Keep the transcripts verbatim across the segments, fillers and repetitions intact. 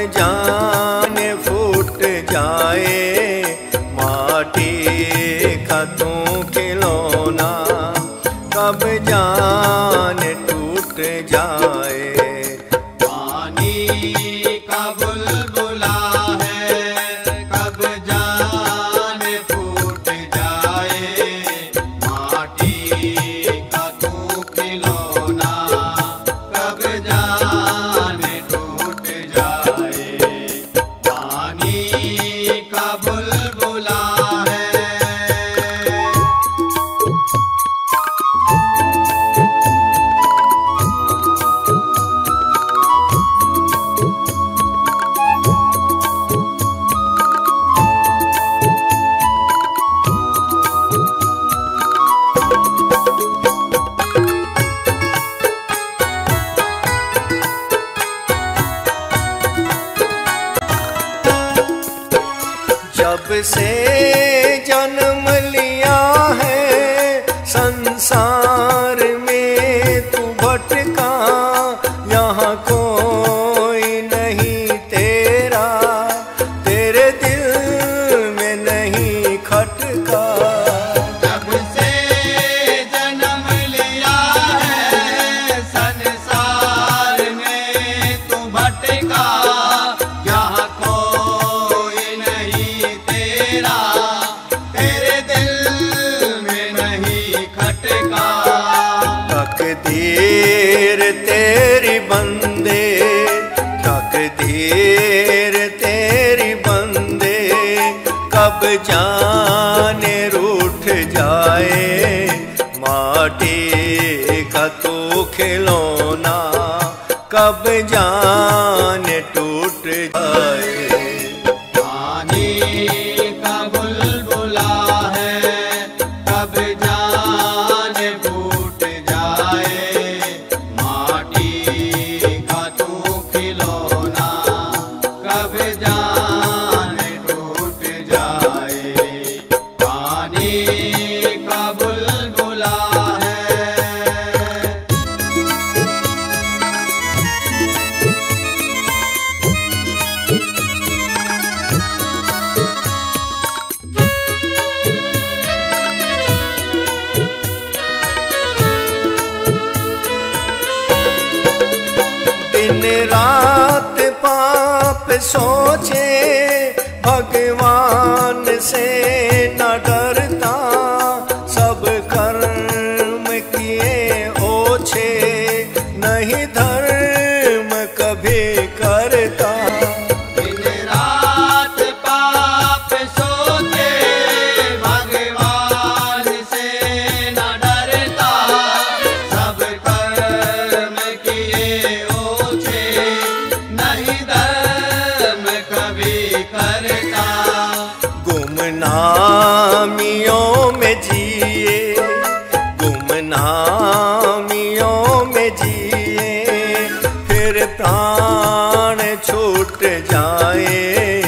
जान फूट जाए, माटी का तू खिलौना कब जान टूट जाए। पानी का बुलबुला है कब जान फूट जाए, माटी का तू खिलौना कब जान टूट जाए। पानी का बुलबुला है। जब से जन्म लिया है संसार में तू भटका, यहाँ कोई नहीं तेरा, तेरे दिल में नहीं खटका। जब से जन्म लिया है संसार में तू भटका, यहाँ कोई नहीं तेरा, तेरे दिल में नहीं खटका। तकदीर तेरी बंदे, तकदीर तेरी बंदे कब जाने रूठ जाए, माटी का तू खिलौना कब जाने टूट जाए। पानी का बुलबुला है कब जान फूट जाए, माटी का तू खिलौना कब जान टूट जाए। पानी का बुलबुला है। दिन रात पाप सोचे, भगवान से न डरता, सब कर्म किए ओछे, नहीं धर्म कभी करता। दिन रात पाप सोचे, भगवान से न डरता, सब कर्म किए ओछे, नहीं धर्म कभी करता। गुमनामियों में जिए, गुमनामियों में जिए, फिर प्राण छूट जाए,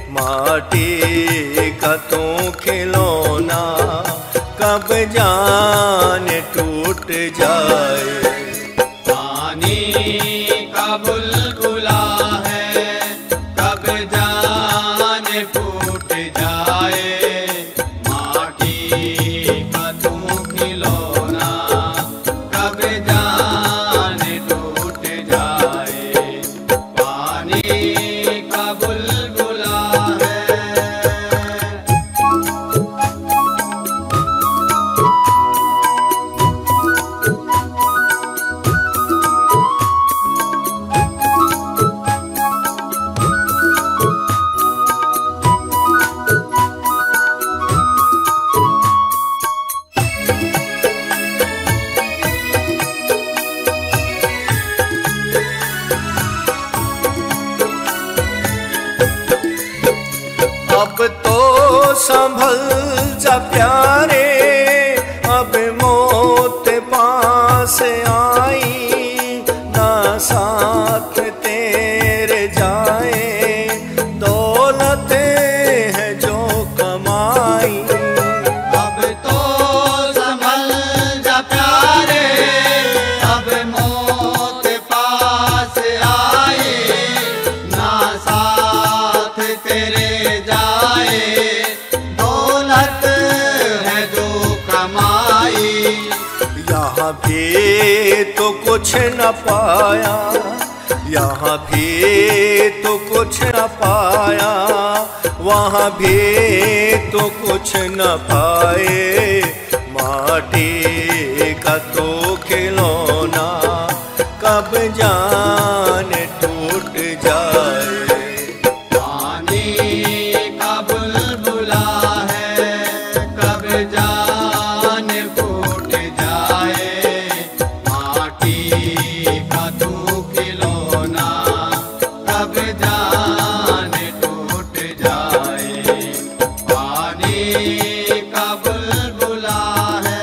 माटी का तू खिलौना कब जान टूट जाए। पानी का बुलबुला है कब जान फूट जाए, माटी का तू खिलौना कब जान टूट जाए। पानी का बुलबुला है। अब तो संभल जा प्यारे, अब मौत पास आई, ना साथ तेरे जाए, दौलत है जो कमाई। अब तो संभल जा प्यारे, अब मौत पास आए, ना सा कुछ न पाया, यहाँ भी तो कुछ न पाया, वहाँ भी तो कुछ न पाए। माटी का तो खिलौना कब जाने टूट जाए। पानी का बुलबुला है कब जाने फूट जाए। माटी का तू खिलौना कब जाने टूट जाए। पानी का बुलबुला है।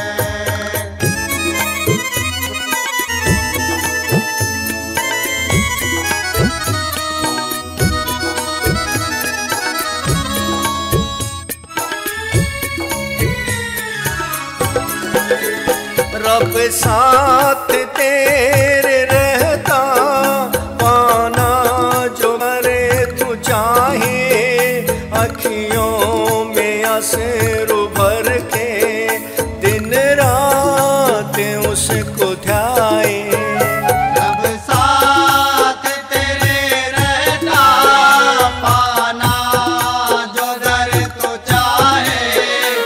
रब साथ तेरे रहता, पाना जो मरे तू चाहे। अखियों में आंसू भर के दिन रात उसको ध्याए। रब साथ तेरे रहता, पाना जो दर तू चाहे।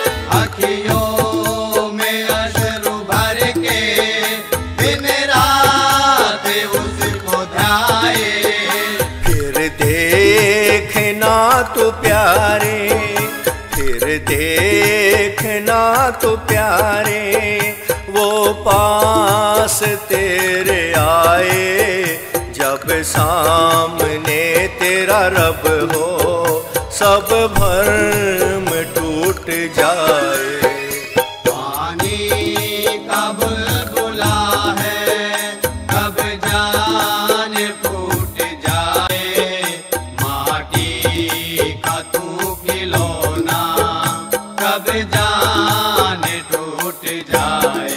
अखियों में अश्रु भर के दिन रात उसको ध्याए। फिर देखना तू प्यारे, फिर देखना तू प्यारे, वो पास तेरे आए। जब सामने तेरा रब हो, सब भरम टूट जाए। पानी का बुलबुला है कब जाने फूट जाए। माटी का तू खिलौना कब जाने टूट जाए।